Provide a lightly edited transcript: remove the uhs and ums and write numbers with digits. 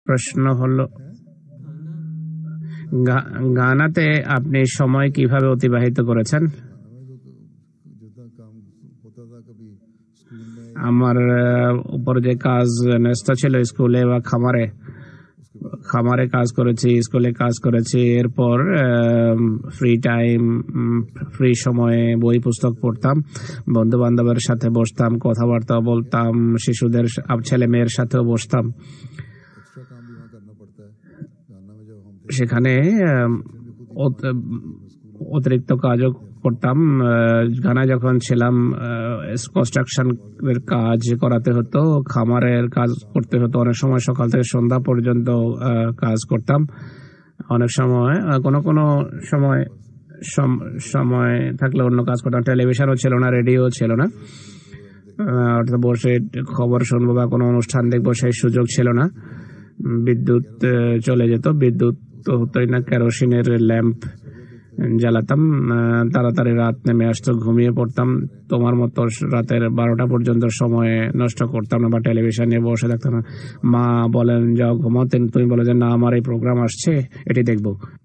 প্রশ্ন হলো, গানাতে আপনি সময় কিভাবে অতিবাহিত করেছেন? আমার উপর যে কাজ ন্যস্ত ছিল স্কুলে বা খামারে কাজ করেছি, স্কুলে কাজ করেছি। এরপর ফ্রি সময়ে বই পুস্তক পড়তাম, বন্ধু বান্ধবের সাথে বসতাম, কথাবার্তা বলতাম, শিশুদের ছেলে মেয়ের সাথেও বসতাম। সেখানে অতিরিক্ত কাজও করতাম। ঘানা যখন ছিলাম কনস্ট্রাকশন এর কাজ করাতে হতো, খামারের কাজ করতে হতো। অনেক সময় সকাল থেকে সন্ধ্যা পর্যন্ত কাজ করতাম। অনেক সময় কোনো সময় সময় থাকলে অন্য কাজ করতাম। টেলিভিশনও ছিল না, রেডিও ছিল না, অর্থাৎ বসে খবর শুনবো বা কোনো অনুষ্ঠান দেখবো সেই সুযোগ ছিল না। বিদ্যুৎ চলে যেত, বিদ্যুৎ তো হতোই না। কেরোসিনের ল্যাম্প জ্বালাতাম, তাড়াতাড়ি রাত নেমে আসতো, ঘুমিয়ে পড়তাম। তোমার মতো রাতের 12টা পর্যন্ত সময় নষ্ট করতাম না বা টেলিভিশন নিয়ে বসে থাকতাম না। মা বলেন যাও ঘুমাও, তুমি বলে যে না আমার এই প্রোগ্রাম আসছে, এটি দেখবো।